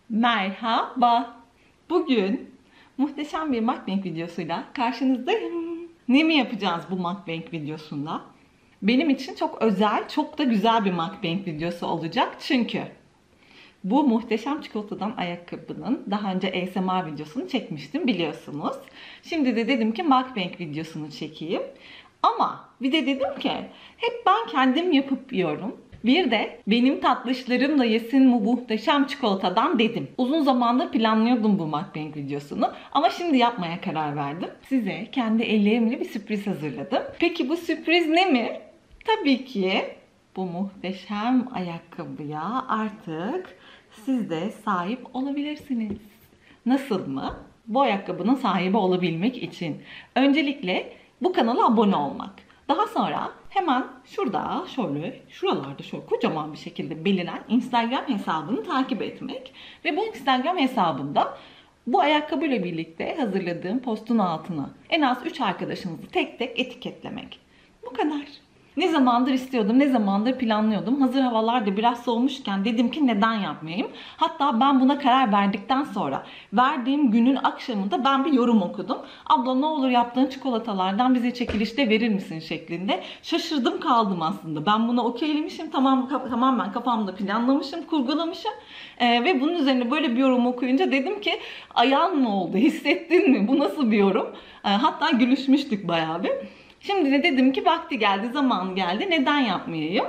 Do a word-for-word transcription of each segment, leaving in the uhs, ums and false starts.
Merhaba. Bugün muhteşem bir mukbang videosuyla karşınızdayım. Ne mi yapacağız bu mukbang videosunda? Benim için çok özel, çok da güzel bir mukbang videosu olacak. Çünkü bu muhteşem çikolatadan ayakkabının daha önce A S M R videosunu çekmiştim biliyorsunuz. Şimdi de dedim ki mukbang videosunu çekeyim. Ama bir de dedim ki hep ben kendim yapıp yiyorum. Bir de benim tatlışlarımla yesin bu muhteşem çikolatadan dedim. Uzun zamandır planlıyordum bu mukbang videosunu ama şimdi yapmaya karar verdim. Size kendi ellerimle bir sürpriz hazırladım. Peki bu sürpriz ne mi? Tabii ki bu muhteşem ayakkabıya artık siz de sahip olabilirsiniz. Nasıl mı? Bu ayakkabının sahibi olabilmek için öncelikle bu kanala abone olmak. Daha sonra hemen şurada şöyle şuralarda şöyle kocaman bir şekilde belirlen Instagram hesabını takip etmek ve bu Instagram hesabında bu ayakkabıyla birlikte hazırladığım postun altına en az üç arkadaşınızı tek tek etiketlemek. Bu kadar. Ne zamandır istiyordum, ne zamandır planlıyordum. Hazır havalar da biraz soğumuşken dedim ki neden yapmayayım? Hatta ben buna karar verdikten sonra verdiğim günün akşamında ben bir yorum okudum. Abla ne olur yaptığın çikolatalardan bize çekilişte verir misin şeklinde. Şaşırdım kaldım aslında. Ben buna okeylemişim, tamam, tamamen kafamda planlamışım, kurgulamışım. Ee, ve bunun üzerine böyle bir yorum okuyunca dedim ki ayağın mı oldu, hissettin mi? Bu nasıl bir yorum? Ee, hatta gülüşmüştük bayağı bir. Şimdi de dedim ki vakti geldi, zaman geldi. Neden yapmayayım?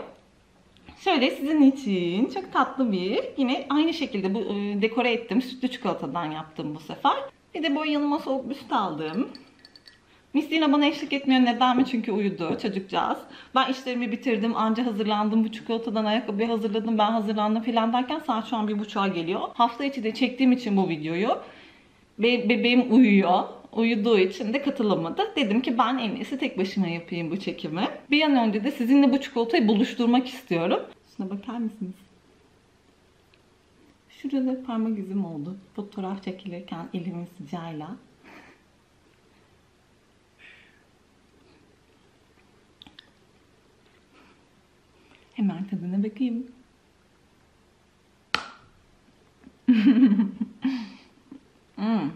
Şöyle sizin için çok tatlı bir, yine aynı şekilde bu e, dekore ettim. Sütlü çikolatadan yaptım bu sefer. Bir de böyle yanıma soğuk büst aldım. Misli'yle bana eşlik etmiyor. Neden mi? Çünkü uyudu çocukcağız. Ben işlerimi bitirdim. Anca hazırlandım. Bu çikolatadan ayakkabıyı hazırladım. Ben hazırlandım falan derken saat şu an bir buçuğa geliyor. Hafta içi de çektiğim için bu videoyu be bebeğim uyuyor. Uyuduğu için de katılamadı. Dedim ki ben en iyisi tek başıma yapayım bu çekimi. Bir an önce de sizinle bu çikolatayı buluşturmak istiyorum. Şuna bakar mısınız? Şurada parmak izim oldu. Fotoğraf çekilirken elimin sıcağıyla. Hemen tadına bakayım. hmm.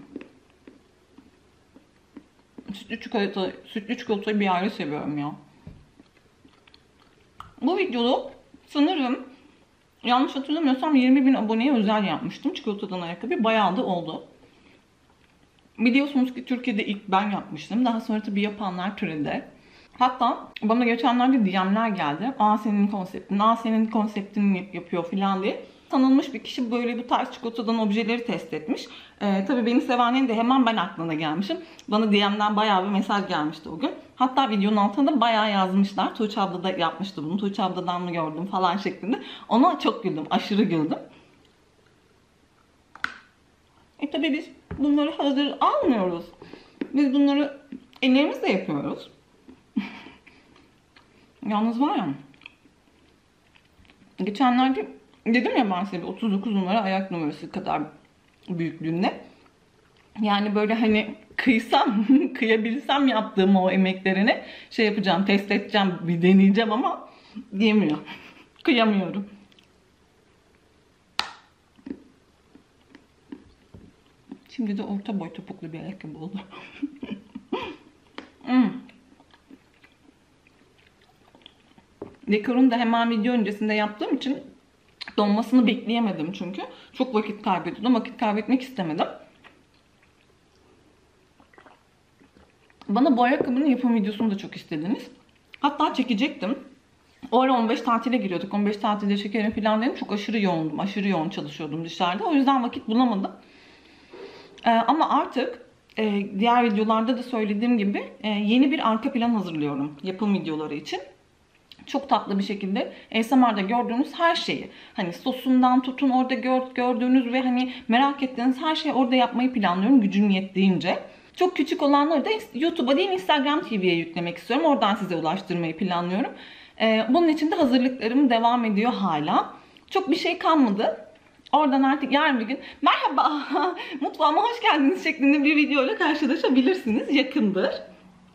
Sütlü çikolata, sütlü çikolatayı bir ayrı seviyorum ya. Bu videoda sanırım yanlış hatırlamıyorsam yirmi bin aboneye özel yapmıştım. Çikolatadan ayakkabı bayağı da oldu. Biliyorsunuz ki Türkiye'de ilk ben yapmıştım. Daha sonra tabii yapanlar türedi. Hatta bana geçenlerde D M'ler geldi. Aa senin konseptin, aa senin konseptini yapıyor filan diye. Tanınmış bir kişi böyle bu tarz çikolatadan objeleri test etmiş. Ee, tabii beni sevenin de hemen ben aklına gelmişim. Bana D M'den bayağı bir mesaj gelmişti o gün. Hatta videonun altında bayağı yazmışlar. Tuğçe abla da yapmıştı bunu. Tuğçe abladan mı gördüm falan şeklinde. Ona çok güldüm. Aşırı güldüm. E tabii biz bunları hazır almıyoruz. Biz bunları ellerimizle yapıyoruz. Yalnız var ya, geçenlerde dedim ya ben size otuz dokuz numara ayak numarası kadar büyüklüğünde. Yani böyle hani kıysam, kıyabilsem yaptığım o emeklerini şey yapacağım, test edeceğim, bir deneyeceğim ama diyemiyor. Kıyamıyorum. Şimdi de orta boy topuklu bir ayakkabı oldu. hmm. Dekorunu da hemen video öncesinde yaptığım için donmasını bekleyemedim çünkü. Çok vakit kaybediyordum. Vakit kaybetmek istemedim. Bana bu ayakkabının yapım videosunu da çok istediniz. Hatta çekecektim. O ara on beş tatile giriyorduk. on beş tatilde çekerim falan dedim. Çok aşırı yoğundum. Aşırı yoğun çalışıyordum dışarıda. O yüzden vakit bulamadım. Ee, ama artık e, diğer videolarda da söylediğim gibi e, yeni bir arka plan hazırlıyorum yapım videoları için. Çok tatlı bir şekilde A S M R'da gördüğünüz her şeyi, hani sosundan tutun orada gör, gördüğünüz ve hani merak ettiğiniz her şeyi orada yapmayı planlıyorum gücüm yettiğince. Çok küçük olanları da YouTube'a değil Instagram T V'ye yüklemek istiyorum. Oradan size ulaştırmayı planlıyorum. Ee, bunun için de hazırlıklarım devam ediyor hala. Çok bir şey kalmadı. Oradan artık yarın bir gün merhaba mutfağıma hoş geldiniz şeklinde bir videoyla karşılaşabilirsiniz. Yakındır.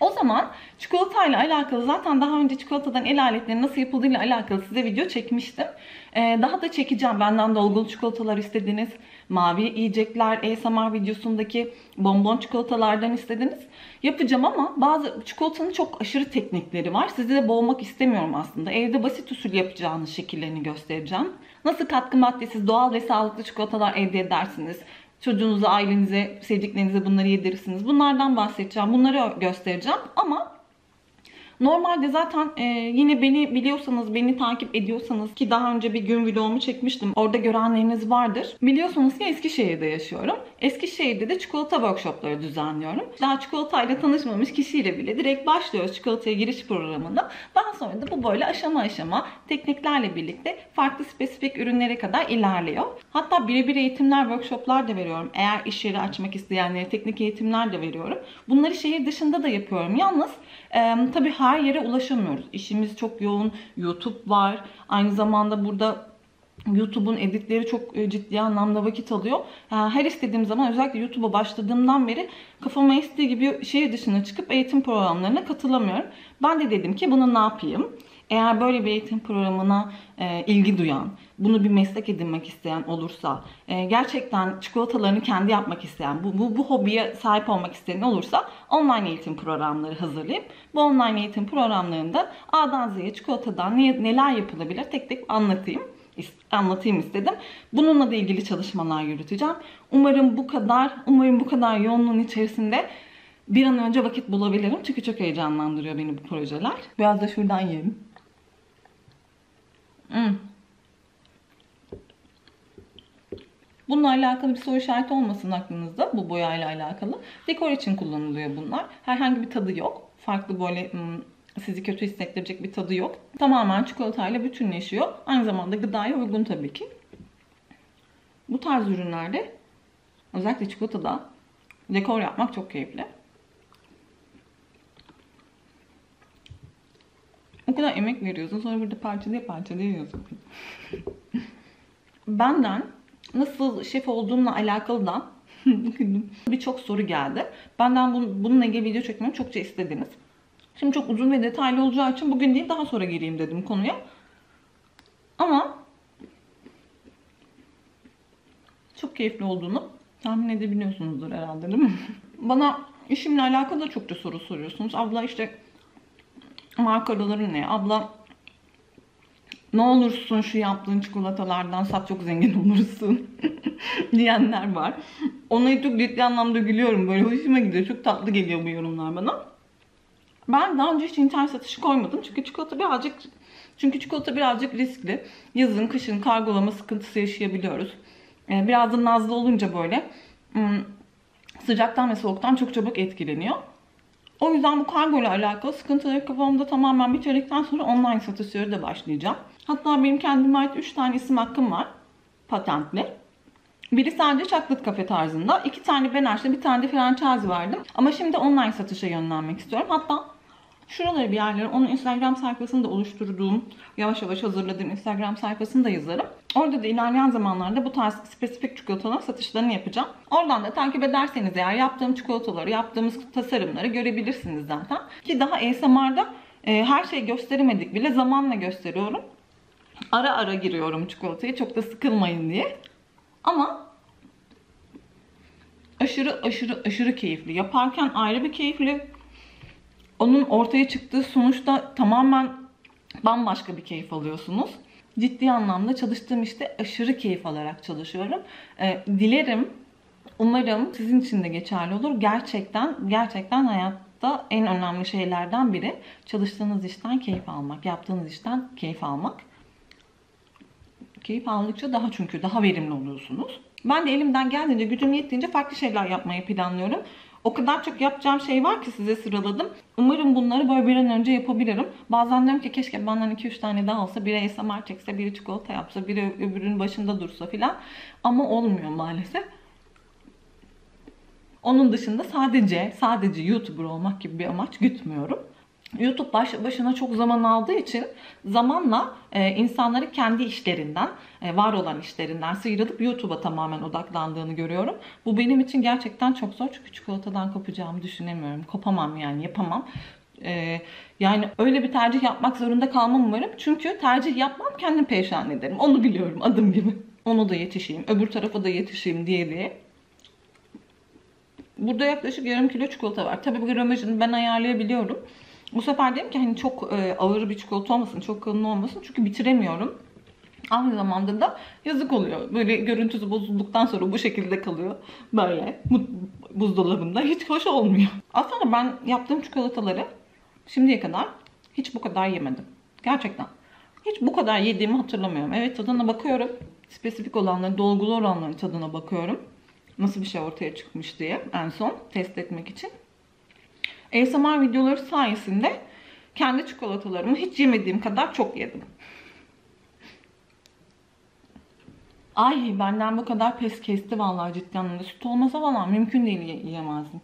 O zaman çikolatayla alakalı zaten daha önce çikolatadan el aletlerinin nasıl yapıldığıyla alakalı size video çekmiştim. Ee, daha da çekeceğim. Benden dolgulu çikolatalar istediniz. Mavi yiyecekler, A S M R videosundaki bonbon çikolatalardan istediniz. Yapacağım ama bazı çikolatanın çok aşırı teknikleri var. Sizi de boğmak istemiyorum aslında. Evde basit usul yapacağınız şekillerini göstereceğim. Nasıl katkı maddesiz, doğal ve sağlıklı çikolatalar elde edersiniz? Çocuğunuza, ailenize, sevdiklerinize bunları yedirirsiniz. Bunlardan bahsedeceğim. Bunları göstereceğim. Ama normalde zaten e, yine beni biliyorsanız, beni takip ediyorsanız ki daha önce bir gün vlogumu çekmiştim. Orada görenleriniz vardır. Biliyorsunuz ki Eskişehir'de yaşıyorum. Eskişehir'de de çikolata workshopları düzenliyorum. Daha çikolatayla tanışmamış kişiyle bile direkt başlıyoruz çikolataya giriş programında. Daha sonra da bu böyle aşama aşama tekniklerle birlikte farklı spesifik ürünlere kadar ilerliyor. Hatta birebir eğitimler, workshoplar da veriyorum. Eğer iş yeri açmak isteyenlere teknik eğitimler de veriyorum. Bunları şehir dışında da yapıyorum. Yalnız e, tabii her yere ulaşamıyoruz. İşimiz çok yoğun. YouTube var. Aynı zamanda burada YouTube'un editleri çok ciddi anlamda vakit alıyor. Her istediğim zaman, özellikle YouTube'a başladığımdan beri kafama estiği gibi şehir dışına çıkıp eğitim programlarına katılamıyorum. Ben de dedim ki bunu ne yapayım? Eğer böyle bir eğitim programına e, ilgi duyan, bunu bir meslek edinmek isteyen olursa, e, gerçekten çikolatalarını kendi yapmak isteyen, bu, bu, bu hobiye sahip olmak isteyen olursa online eğitim programları hazırlayıp bu online eğitim programlarında A'dan Z'ye çikolatadan ne, neler yapılabilir tek tek anlatayım. anlatayım istedim. Bununla da ilgili çalışmalar yürüteceğim. Umarım bu kadar, umarım bu kadar yoğunluğun içerisinde bir an önce vakit bulabilirim. Çünkü çok heyecanlandırıyor beni bu projeler. Biraz da şuradan yiyelim. Hmm. Bununla alakalı bir soru işareti olmasın aklınızda. Bu boyayla alakalı. Dekor için kullanılıyor bunlar. Herhangi bir tadı yok. Farklı böyle hmm, sizi kötü hissettirecek bir tadı yok. Tamamen çikolatayla bütünleşiyor. Aynı zamanda gıdaya uygun tabii ki. Bu tarz ürünlerde, özellikle çikolatada dekor yapmak çok keyifli. O kadar emek veriyorsun, sonra burada parçalaya parçalaya yiyorsun. Benden nasıl şef olduğumla alakalı da birçok soru geldi. Benden bununla ilgili video çekmemi çokça istediniz. Şimdi çok uzun ve detaylı olacağı için bugün değil daha sonra gireyim dedim konuya. Ama çok keyifli olduğunu tahmin edebiliyorsunuzdur herhalde, değil mi? Bana işimle alakalı da çokça soru soruyorsunuz. Abla işte markaları ne? Abla ne olursun şu yaptığın çikolatalardan sat, çok zengin olursun diyenler var. Ona çok ciddi anlamda gülüyorum. Böyle hoşuma gidiyor. Çok tatlı geliyor bu yorumlar bana. Ben daha önce hiç internet satışı koymadım. Çünkü çikolata birazcık çünkü çikolata birazcık riskli. Yazın, kışın kargolama sıkıntısı yaşayabiliyoruz. Biraz da nazlı olunca böyle sıcaktan ve soğuktan çok çabuk etkileniyor. O yüzden bu kargo ile alakalı sıkıntıları kafamda tamamen bitirdikten sonra online satışları da başlayacağım. Hatta benim kendime ait üç tane isim hakkım var. Patentli. Biri sadece chocolate cafe tarzında. iki tane ben açtım, bir tane de franchise verdim. Ama şimdi online satışa yönlenmek istiyorum. Hatta şuraları bir yerlere, onun Instagram sayfasını da oluşturduğum, yavaş yavaş hazırladığım Instagram sayfasını da yazarım. Orada da ilerleyen zamanlarda bu tarz spesifik çikolatalar satışlarını yapacağım. Oradan da takip ederseniz eğer yaptığım çikolataları, yaptığımız tasarımları görebilirsiniz zaten. Ki daha A S M R'da e, her şeyi gösteremedik bile, zamanla gösteriyorum. Ara ara giriyorum çikolatayı, çok da sıkılmayın diye. Ama aşırı aşırı aşırı keyifli. Yaparken ayrı bir keyifli. Onun ortaya çıktığı sonuçta tamamen bambaşka bir keyif alıyorsunuz. Ciddi anlamda çalıştığım işte aşırı keyif alarak çalışıyorum. Ee, dilerim, umarım sizin için de geçerli olur. Gerçekten, gerçekten hayatta en önemli şeylerden biri çalıştığınız işten keyif almak, yaptığınız işten keyif almak. Keyif aldıkça daha çünkü daha verimli oluyorsunuz. Ben de elimden geldiğince, gücüm yettiğince farklı şeyler yapmayı planlıyorum. O kadar çok yapacağım şey var ki size sıraladım. Umarım bunları böyle bir an önce yapabilirim. Bazen diyorum ki keşke benden iki üç tane daha olsa. Biri A S M R çekse, biri çikolata yapsa, biri öbürünün başında dursa filan. Ama olmuyor maalesef. Onun dışında sadece sadece YouTuber olmak gibi bir amaç gütmüyorum. YouTube baş, başına çok zaman aldığı için zamanla e, insanları kendi işlerinden, e, var olan işlerinden sıyrılıp YouTube'a tamamen odaklandığını görüyorum. Bu benim için gerçekten çok zor çünkü çikolatadan kopacağımı düşünemiyorum. Kopamam yani, yapamam. E, yani öyle bir tercih yapmak zorunda kalmam umarım. Çünkü tercih yapmam, kendim perişan ederim. Onu biliyorum adım gibi. Onu da yetişeyim, öbür tarafa da yetişeyim diye diye. Burada yaklaşık yarım kilo çikolata var. Tabii bu gramajını ben ayarlayabiliyorum. Bu sefer dedim ki hani çok e, ağır bir çikolata olmasın, çok kalın olmasın çünkü bitiremiyorum. Aynı zamanda da yazık oluyor. Böyle görüntüsü bozulduktan sonra bu şekilde kalıyor. Böyle buzdolabında hiç hoş olmuyor. Aslında ben yaptığım çikolataları şimdiye kadar hiç bu kadar yemedim. Gerçekten. Hiç bu kadar yediğimi hatırlamıyorum. Evet, tadına bakıyorum. Spesifik olanların, dolgulu olanların tadına bakıyorum. Nasıl bir şey ortaya çıkmış diye en son test etmek için. A S M R videoları sayesinde kendi çikolatalarımı hiç yemediğim kadar çok yedim. Ay, benden bu kadar pes kesti vallahi, ciddi anlamda. Süt olmasa falan mümkün değil, yiyemezdim.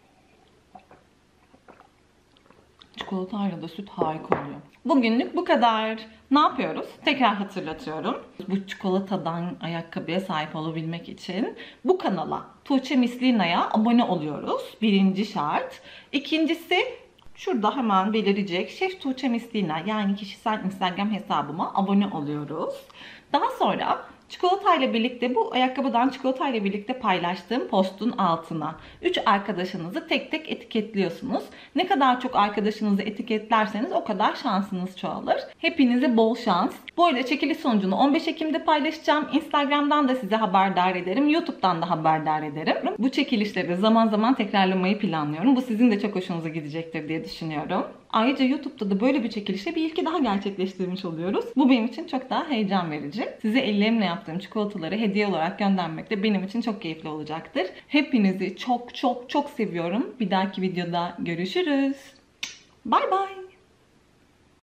Çikolatayla da süt harika oluyor. Bugünlük bu kadar. Ne yapıyoruz? Tekrar hatırlatıyorum. Bu çikolatadan ayakkabıya sahip olabilmek için bu kanala, Tuğçe Mislina'ya abone oluyoruz. Birinci şart. İkincisi, şurada hemen belirecek Şef Tuğçe Mislina, yani kişisel Instagram hesabıma abone oluyoruz. Daha sonra çikolatayla birlikte, bu ayakkabıdan çikolatayla birlikte paylaştığım postun altına üç arkadaşınızı tek tek etiketliyorsunuz. Ne kadar çok arkadaşınızı etiketlerseniz o kadar şansınız çoğalır. Hepinize bol şans. Bu arada çekiliş sonucunu on beş Ekim'de paylaşacağım. Instagram'dan da size haberdar ederim. YouTube'dan da haberdar ederim. Bu çekilişleri zaman zaman tekrarlamayı planlıyorum. Bu sizin de çok hoşunuza gidecektir diye düşünüyorum. Ayrıca YouTube'da da böyle bir çekilişe bir ilki daha gerçekleştirmiş oluyoruz. Bu benim için çok daha heyecan verici. Size ellerimle yaptığım çikolataları hediye olarak göndermek de benim için çok keyifli olacaktır. Hepinizi çok çok çok seviyorum. Bir dahaki videoda görüşürüz. Bye bye.